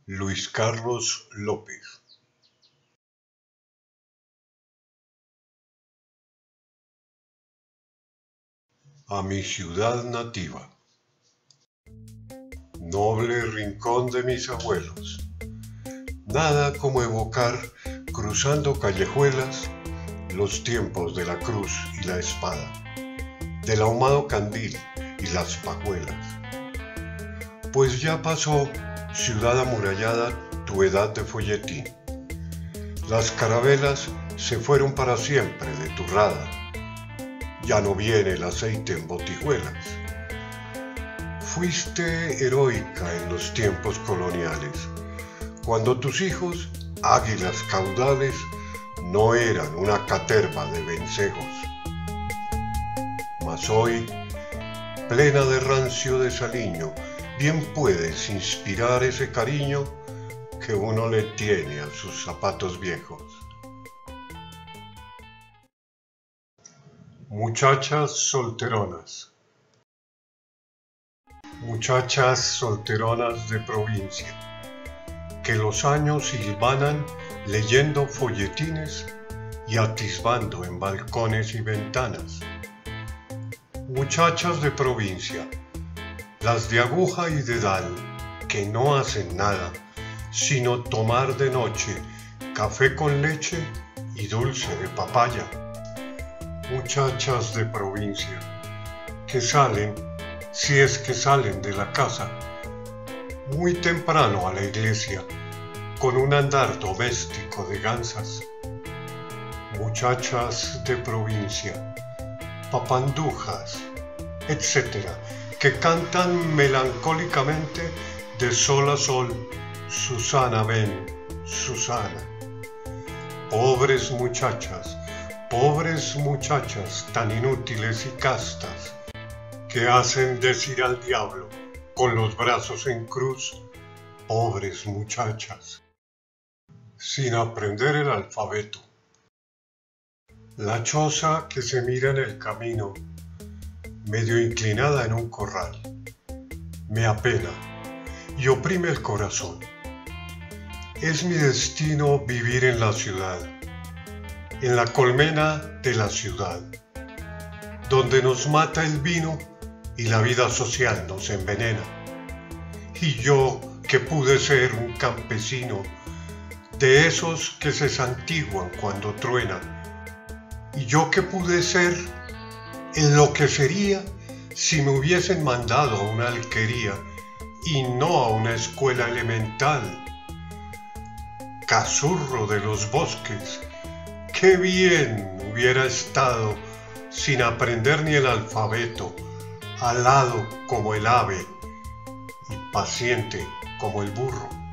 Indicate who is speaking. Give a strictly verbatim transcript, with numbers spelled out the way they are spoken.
Speaker 1: Luis Carlos López. A mi ciudad nativa. Noble rincón de mis abuelos. Nada como evocar, cruzando callejuelas, los tiempos de la cruz y la espada, del ahumado candil y las pajuelas. Pues ya pasó, ciudad amurallada, tu edad de folletín. Las carabelas se fueron para siempre de tu rada. Ya no viene el aceite en botijuelas. Fuiste heroica en los tiempos coloniales, cuando tus hijos, águilas caudales, no eran una caterva de vencejos. Mas hoy, plena de rancio desaliño, bien puedes inspirar ese cariño que uno le tiene a sus zapatos viejos. Muchachas solteronas. Muchachas solteronas de provincia, que los años hilvanan leyendo folletines y atisbando en balcones y ventanas. Muchachas de provincia, las de aguja y dedal, que no hacen nada, sino tomar de noche café con leche y dulce de papaya. Muchachas de provincia, que salen, si es que salen de la casa, muy temprano a la iglesia, con un andar doméstico de gansas. Muchachas de provincia, papandujas, etcétera, que cantan melancólicamente de sol a sol, Susana ven, Susana. Pobres muchachas, pobres muchachas tan inútiles y castas, que hacen decir al diablo con los brazos en cruz, pobres muchachas, sin aprender el alfabeto. La choza que se mira en el camino, medio inclinada en un corral, me apena y oprime el corazón. Es mi destino vivir en la ciudad, en la colmena de la ciudad, donde nos mata el vino y la vida social nos envenena. Y yo que pude ser un campesino, de esos que se santiguan cuando truenan, y yo que pude ser en lo que sería si me hubiesen mandado a una alquería y no a una escuela elemental. Cazurro de los bosques, qué bien hubiera estado sin aprender ni el alfabeto, alado como el ave y paciente como el burro.